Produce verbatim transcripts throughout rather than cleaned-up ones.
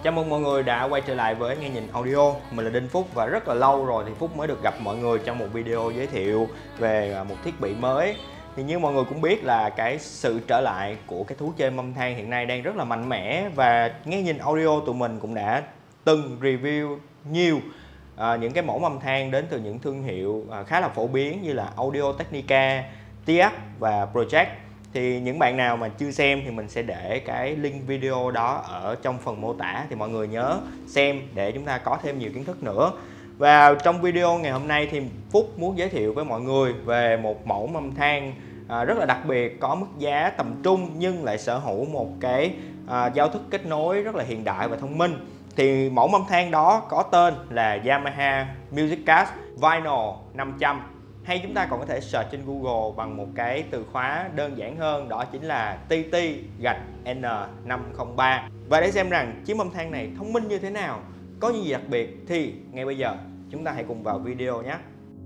Chào mừng mọi người đã quay trở lại với Nghe Nhìn Audio. Mình là Đinh Phúc và rất là lâu rồi thì Phúc mới được gặp mọi người trong một video giới thiệu về một thiết bị mới. Thì như mọi người cũng biết là cái sự trở lại của cái thú chơi âm thanh hiện nay đang rất là mạnh mẽ. Và Nghe Nhìn Audio tụi mình cũng đã từng review nhiều à, những cái mẫu âm thanh đến từ những thương hiệu à, khá là phổ biến như là Audio Technica, tê ép và Project. Thì những bạn nào mà chưa xem thì mình sẽ để cái link video đó ở trong phần mô tả, thì mọi người nhớ xem để chúng ta có thêm nhiều kiến thức nữa. Và trong video ngày hôm nay thì Phúc muốn giới thiệu với mọi người về một mẫu âm thanh à, rất là đặc biệt, có mức giá tầm trung nhưng lại sở hữu một cái à, giao thức kết nối rất là hiện đại và thông minh. Thì mẫu âm thanh đó có tên là Yamaha MusicCast Vinyl năm trăm, hay chúng ta còn có thể search trên Google bằng một cái từ khóa đơn giản hơn, đó chính là tê tê N năm không ba. Và để xem rằng chiếc âm thanh này thông minh như thế nào, có những gì đặc biệt, thì ngay bây giờ chúng ta hãy cùng vào video nhé.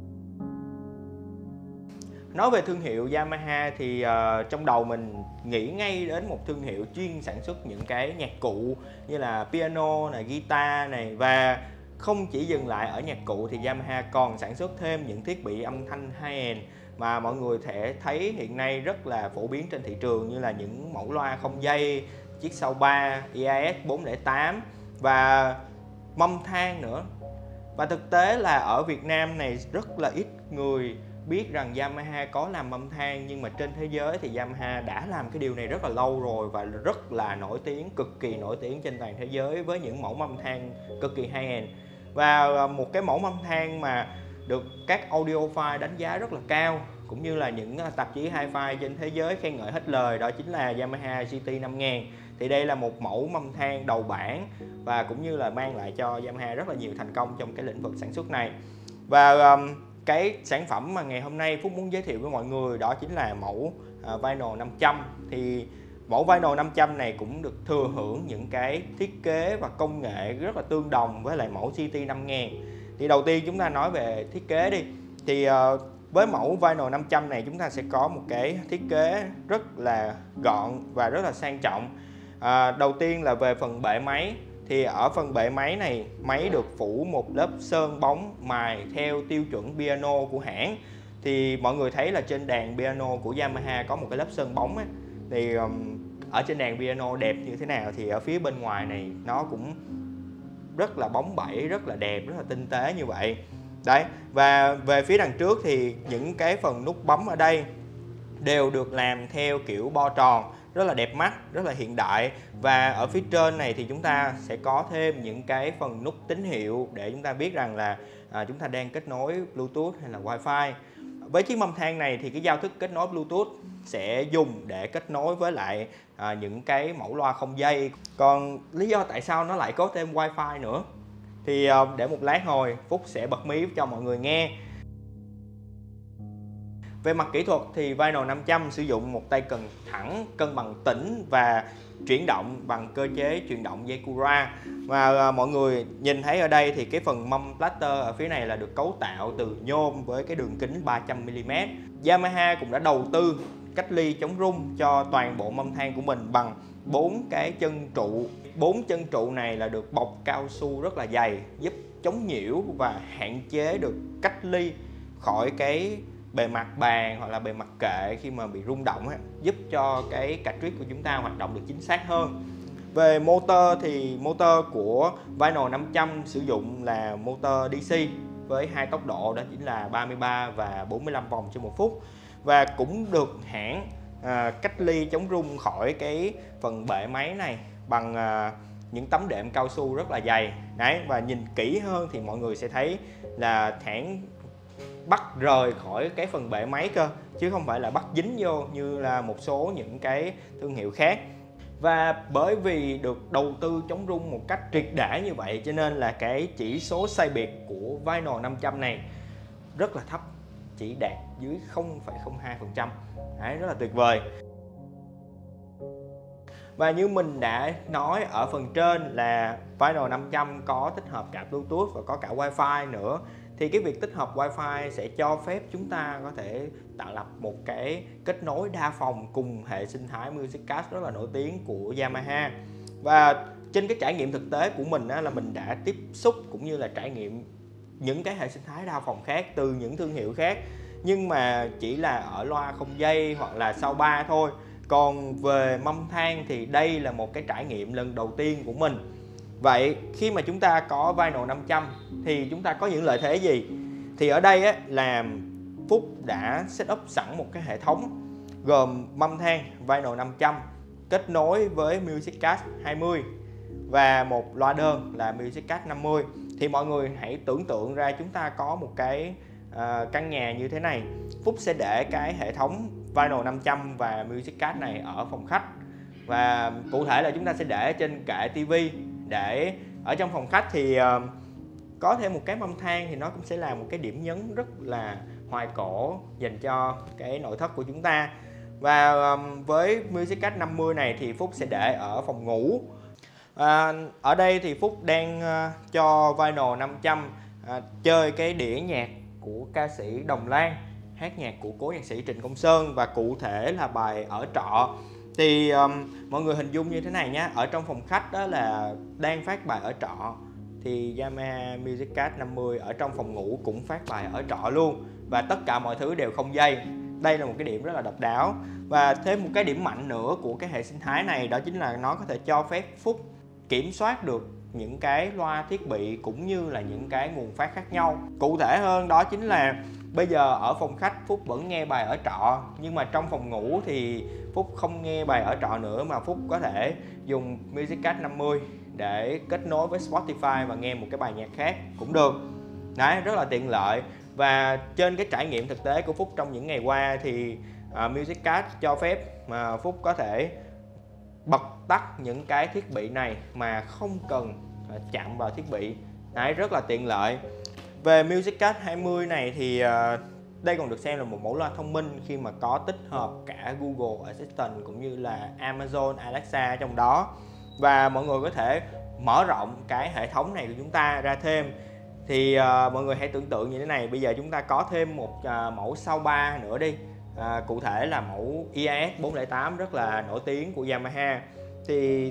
Nói về thương hiệu Yamaha thì uh, trong đầu mình nghĩ ngay đến một thương hiệu chuyên sản xuất những cái nhạc cụ như là piano này, guitar này. Và không chỉ dừng lại ở nhạc cụ thì Yamaha còn sản xuất thêm những thiết bị âm thanh high-end mà mọi người thể thấy hiện nay rất là phổ biến trên thị trường, như là những mẫu loa không dây, chiếc sau ba, e a ét bốn không tám và mâm than nữa. Và thực tế là ở Việt Nam này rất là ít người biết rằng Yamaha có làm mâm than, nhưng mà trên thế giới thì Yamaha đã làm cái điều này rất là lâu rồi và rất là nổi tiếng, cực kỳ nổi tiếng trên toàn thế giới với những mẫu mâm than cực kỳ high-end. Và một cái mẫu âm thanh mà được các audiophile đánh giá rất là cao, cũng như là những tạp chí hi-fi trên thế giới khen ngợi hết lời, đó chính là Yamaha giê tê năm nghìn. Thì đây là một mẫu âm thanh đầu bảng và cũng như là mang lại cho Yamaha rất là nhiều thành công trong cái lĩnh vực sản xuất này. Và um, cái sản phẩm mà ngày hôm nay Phúc muốn giới thiệu với mọi người đó chính là mẫu uh, Vinyl năm trăm. Thì mẫu Vinyl năm trăm này cũng được thừa hưởng những cái thiết kế và công nghệ rất là tương đồng với lại mẫu giê tê năm nghìn. Thì đầu tiên chúng ta nói về thiết kế đi. Thì uh, với mẫu Vinyl năm trăm này chúng ta sẽ có một cái thiết kế rất là gọn và rất là sang trọng. Uh, đầu tiên là về phần bệ máy. Thì ở phần bệ máy này, máy được phủ một lớp sơn bóng mài theo tiêu chuẩn piano của hãng. Thì mọi người thấy là trên đàn piano của Yamaha có một cái lớp sơn bóng ấy. Thì um, ở trên đàn piano đẹp như thế nào thì ở phía bên ngoài này nó cũng rất là bóng bẩy, rất là đẹp, rất là tinh tế như vậy. Đấy, và về phía đằng trước thì những cái phần nút bấm ở đây đều được làm theo kiểu bo tròn, rất là đẹp mắt, rất là hiện đại. Và ở phía trên này thì chúng ta sẽ có thêm những cái phần nút tín hiệu để chúng ta biết rằng là à, chúng ta đang kết nối Bluetooth hay là Wi-Fi. Với chiếc mâm than này thì cái giao thức kết nối Bluetooth sẽ dùng để kết nối với lại à, những cái mẫu loa không dây. Còn lý do tại sao nó lại có thêm Wi-Fi nữa thì à, để một lát hồi Phúc sẽ bật mí cho mọi người nghe. Về mặt kỹ thuật thì Vinyl năm trăm sử dụng một tay cần thẳng, cân bằng tĩnh và chuyển động bằng cơ chế chuyển động dây Cura. Và à, mọi người nhìn thấy ở đây thì cái phần mâm platter ở phía này là được cấu tạo từ nhôm với cái đường kính ba trăm mi li mét. Yamaha cũng đã đầu tư cách ly chống rung cho toàn bộ mâm than của mình bằng bốn cái chân trụ. Bốn chân trụ này là được bọc cao su rất là dày, giúp chống nhiễu và hạn chế được cách ly khỏi cái bề mặt bàn hoặc là bề mặt kệ khi mà bị rung động ấy, giúp cho cái cartridge của chúng ta hoạt động được chính xác hơn. Về motor thì motor của Vinyl năm trăm sử dụng là motor đê xê với hai tốc độ, đó chính là ba mươi ba và bốn mươi lăm vòng trên một phút, và cũng được hãng à, cách ly chống rung khỏi cái phần bệ máy này bằng à, những tấm đệm cao su rất là dày. Đấy, và nhìn kỹ hơn thì mọi người sẽ thấy là hãng bắt rời khỏi cái phần bệ máy cơ, chứ không phải là bắt dính vô như là một số những cái thương hiệu khác. Và bởi vì được đầu tư chống rung một cách triệt để như vậy cho nên là cái chỉ số sai biệt của Vinyl năm trăm này rất là thấp, chỉ đạt dưới không phẩy không hai phần trăm. Đấy, rất là tuyệt vời. Và như mình đã nói ở phần trên là Vinyl năm trăm có tích hợp cả Bluetooth và có cả Wi-Fi nữa. Thì cái việc tích hợp Wi-Fi sẽ cho phép chúng ta có thể tạo lập một cái kết nối đa phòng cùng hệ sinh thái MusicCast rất là nổi tiếng của Yamaha. Và trên cái trải nghiệm thực tế của mình á, là mình đã tiếp xúc cũng như là trải nghiệm những cái hệ sinh thái đa phòng khác từ những thương hiệu khác, nhưng mà chỉ là ở loa không dây hoặc là sau ba thôi. Còn về mâm than thì đây là một cái trải nghiệm lần đầu tiên của mình. Vậy khi mà chúng ta có Vinyl năm trăm thì chúng ta có những lợi thế gì? Thì ở đây á, là Phúc đã setup sẵn một cái hệ thống gồm mâm than Vinyl năm trăm kết nối với MusicCast hai mươi và một loa đơn là MusicCast năm mươi. Thì mọi người hãy tưởng tượng ra chúng ta có một cái uh, căn nhà như thế này. Phúc sẽ để cái hệ thống Vinyl năm trăm và MusicCast này ở phòng khách, và cụ thể là chúng ta sẽ để trên kệ tivi, để ở trong phòng khách thì uh, có thêm một cái mâm than thì nó cũng sẽ là một cái điểm nhấn rất là hoài cổ dành cho cái nội thất của chúng ta. Và um, với MusicCast năm mươi này thì Phúc sẽ để ở phòng ngủ. À, ở đây thì Phúc đang uh, cho Vinyl năm trăm uh, chơi cái đĩa nhạc của ca sĩ Đồng Lan, hát nhạc của cố nhạc sĩ Trịnh Công Sơn, và cụ thể là bài Ở Trọ. Thì um, mọi người hình dung như thế này nhé, ở trong phòng khách đó là đang phát bài Ở Trọ, thì Yamaha MusicCast năm mươi ở trong phòng ngủ cũng phát bài Ở Trọ luôn, và tất cả mọi thứ đều không dây. Đây là một cái điểm rất là độc đáo. Và thêm một cái điểm mạnh nữa của cái hệ sinh thái này, đó chính là nó có thể cho phép Phúc kiểm soát được những cái loa thiết bị cũng như là những cái nguồn phát khác nhau. Cụ thể hơn đó chính là bây giờ ở phòng khách Phúc vẫn nghe bài Ở Trọ, nhưng mà trong phòng ngủ thì Phúc không nghe bài Ở Trọ nữa, mà Phúc có thể dùng MusicCast năm mươi để kết nối với Spotify và nghe một cái bài nhạc khác cũng được. Đấy, rất là tiện lợi. Và trên cái trải nghiệm thực tế của Phúc trong những ngày qua thì uh, MusicCast cho phép mà Phúc có thể bật tắt những cái thiết bị này mà không cần uh, chạm vào thiết bị. Đấy, rất là tiện lợi. Về MusicCast hai mươi này thì uh, đây còn được xem là một mẫu loa thông minh khi mà có tích hợp cả Google Assistant cũng như là Amazon Alexa trong đó. Và mọi người có thể mở rộng cái hệ thống này của chúng ta ra thêm. Thì uh, mọi người hãy tưởng tượng như thế này, bây giờ chúng ta có thêm một uh, mẫu sau ba nữa đi. uh, Cụ thể là mẫu i a ét bốn không tám rất là nổi tiếng của Yamaha. Thì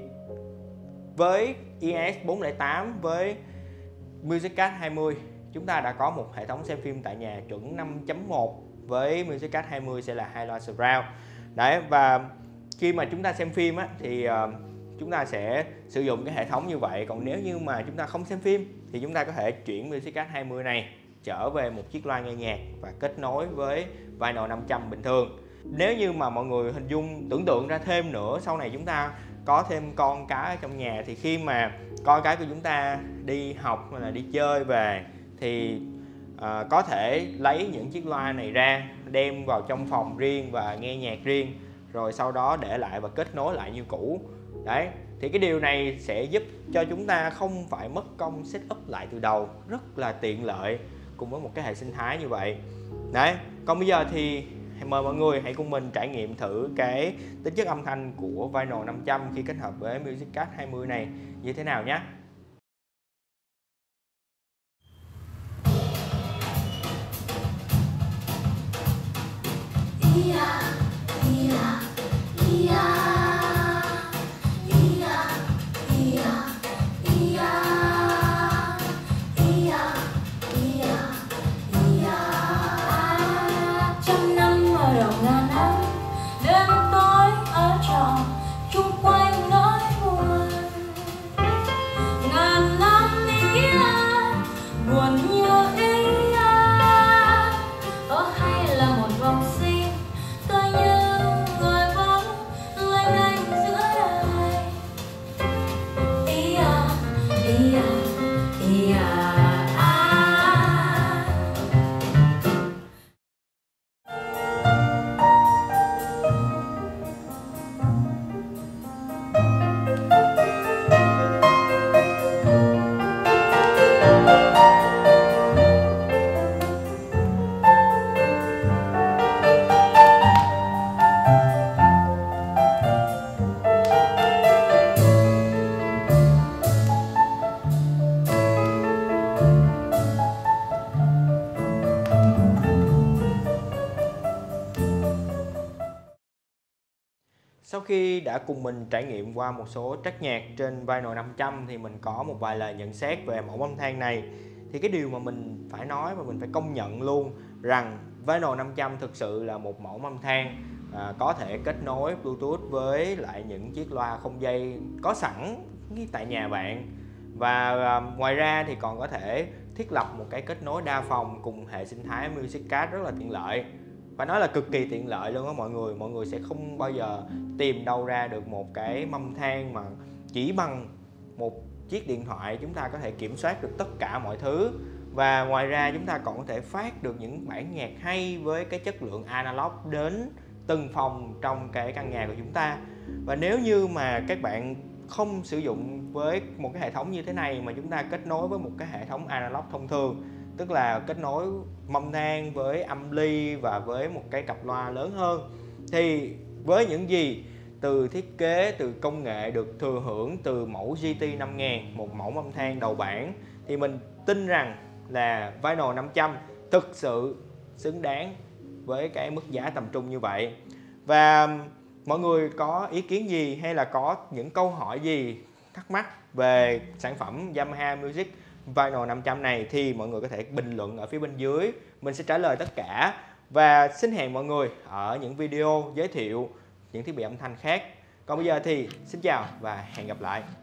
với i a ét bốn không tám với MusicCast hai mươi, chúng ta đã có một hệ thống xem phim tại nhà chuẩn năm chấm một. Với MusicCast hai mươi sẽ là hai loa surround. Đấy, và khi mà chúng ta xem phim á, thì uh, chúng ta sẽ sử dụng cái hệ thống như vậy. Còn nếu như mà chúng ta không xem phim thì chúng ta có thể chuyển MusicCast hai mươi này trở về một chiếc loa nghe nhạc và kết nối với Vinyl năm trăm bình thường. Nếu như mà mọi người hình dung tưởng tượng ra thêm nữa, sau này chúng ta có thêm con cái ở trong nhà, thì khi mà con cái của chúng ta đi học hay là đi chơi về thì uh, có thể lấy những chiếc loa này ra, đem vào trong phòng riêng và nghe nhạc riêng, rồi sau đó để lại và kết nối lại như cũ. Đấy, thì cái điều này sẽ giúp cho chúng ta không phải mất công setup lại từ đầu, rất là tiện lợi cùng với một cái hệ sinh thái như vậy. Đấy, còn bây giờ thì mời mọi người hãy cùng mình trải nghiệm thử cái tính chất âm thanh của Vinyl năm trăm khi kết hợp với MusicCast hai mươi này như thế nào nhé. Yeah, yeah, yeah. Sau khi đã cùng mình trải nghiệm qua một số track nhạc trên Vinyl năm trăm thì mình có một vài lời nhận xét về mẫu âm thanh này. Thì cái điều mà mình phải nói và mình phải công nhận luôn rằng Vinyl năm trăm thực sự là một mẫu âm thanh à, có thể kết nối Bluetooth với lại những chiếc loa không dây có sẵn tại nhà bạn. Và à, ngoài ra thì còn có thể thiết lập một cái kết nối đa phòng cùng hệ sinh thái Music Card rất là tiện lợi. Phải nói là cực kỳ tiện lợi luôn á mọi người. Mọi người sẽ không bao giờ tìm đâu ra được một cái mâm than mà chỉ bằng một chiếc điện thoại chúng ta có thể kiểm soát được tất cả mọi thứ. Và ngoài ra chúng ta còn có thể phát được những bản nhạc hay với cái chất lượng analog đến từng phòng trong cái căn nhà của chúng ta. Và nếu như mà các bạn không sử dụng với một cái hệ thống như thế này mà chúng ta kết nối với một cái hệ thống analog thông thường, tức là kết nối mâm than với âm ly và với một cái cặp loa lớn hơn, thì với những gì từ thiết kế, từ công nghệ được thừa hưởng từ mẫu giê tê năm nghìn, một mẫu mâm than đầu bảng, thì mình tin rằng là Vinyl năm trăm thực sự xứng đáng với cái mức giá tầm trung như vậy. Và mọi người có ý kiến gì hay là có những câu hỏi gì thắc mắc về sản phẩm Yamaha Music Vinyl năm trăm này thì mọi người có thể bình luận ở phía bên dưới, mình sẽ trả lời tất cả. Và xin hẹn mọi người ở những video giới thiệu những thiết bị âm thanh khác. Còn bây giờ thì xin chào và hẹn gặp lại.